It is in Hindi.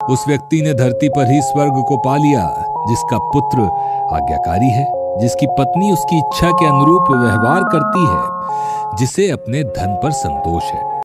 उस व्यक्ति ने धरती पर ही स्वर्ग को पा लिया, जिसका पुत्र आज्ञाकारी है, जिसकी पत्नी उसकी इच्छा के अनुरूप व्यवहार करती है, जिसे अपने धन पर संतोष है।